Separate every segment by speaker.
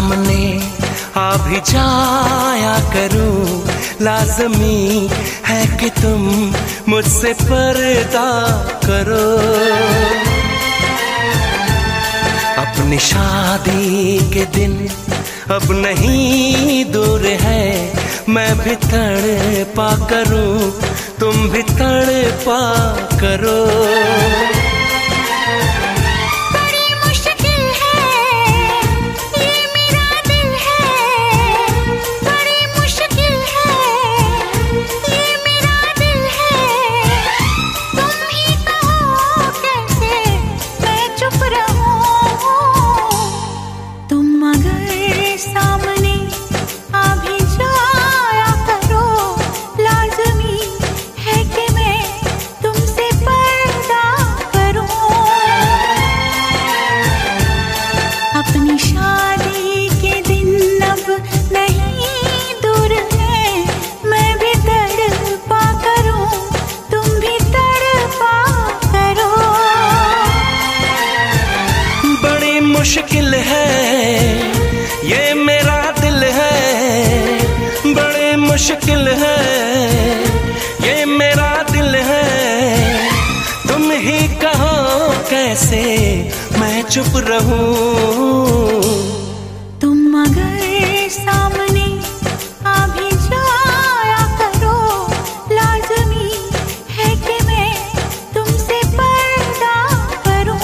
Speaker 1: सामने आ भी जाया करूं, लाज़मी है कि तुम मुझसे पर्दा करो। अपनी शादी के दिन अब नहीं दूर है, मैं भी तड़पा करूं, तुम भी तड़पा करो। मुश्किल है ये मेरा दिल है, बड़े मुश्किल है ये मेरा दिल है। तुम ही कहो कैसे मैं चुप रहूं।
Speaker 2: तुम अगर सामने आ भी जाया करो, लाज़मी है कि मैं तुमसे पर्दा करूं।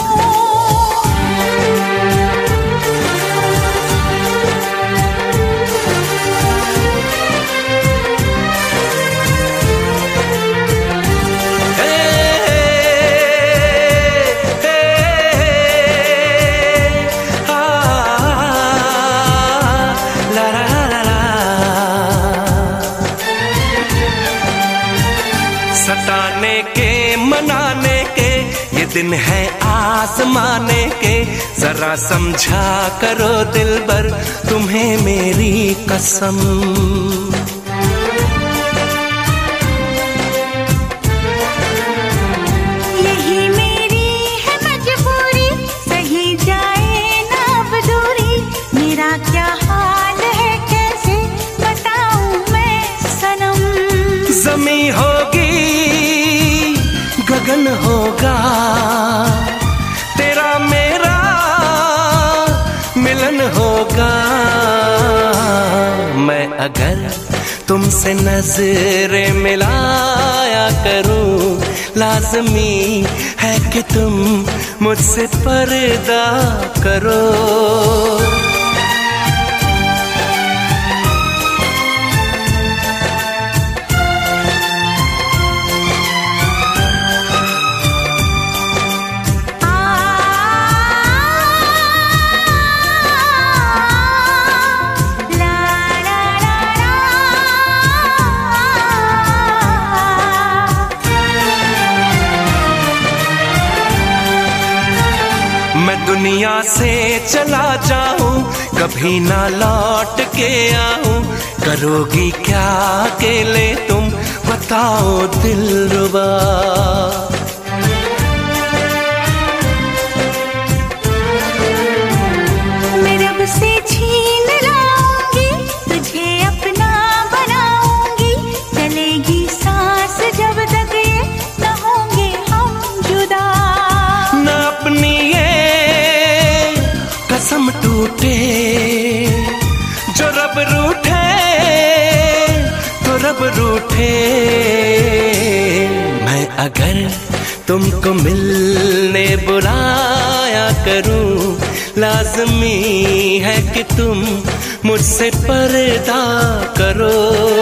Speaker 1: सताने के मनाने के ये दिन है आजमाने के, जरा समझा करो दिलबर तुम्हें मेरी कसम।
Speaker 2: यही मेरी है मजबूरी, सही जाए ना अब दूरी, मेरा क्या हाल है कैसे बताऊं मैं सनम।
Speaker 1: ज़मीं होगी गगन होगा, तेरा मेरा मिलन होगा। मैं अगर तुमसे नजरें मिलाया करूं, लाज़मी है कि तुम मुझसे पर्दा करो। मैं दुनिया से चला जाऊं, कभी ना लौट के आऊं, करोगी क्या अकेले तुम बताओ दिलरुबा।
Speaker 2: मैं रब से छीन लाऊंगी, तुझे अपना बनाऊंगी, चलेगी सांस जब तक ये न होंगे हम जुदा।
Speaker 1: न अपनी ये कसम टूटे, जो रब रूठे तो रब रूठे। मैं अगर तुमको मिलने बुलाया करूं, लाज़मी है कि तुम मुझसे पर्दा करो।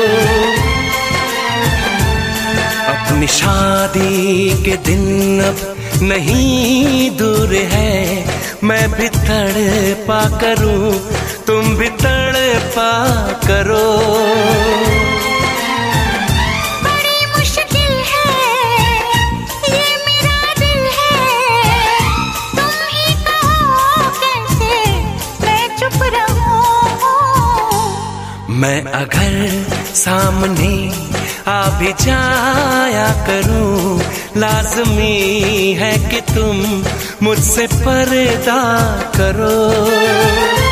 Speaker 1: अपनी शादी के दिन अब नहीं दूर है, मैं भी तड़पा करूं, तुम भी तड़पा करो।
Speaker 2: बड़ी मुश्किल है ये मेरा दिल है, तुम ही कहो कैसे मैं चुप रहूं।
Speaker 1: मैं अगर सामने आ भी जाया करूं, लाज़मी है कि तुम मुझसे पर्दा करो।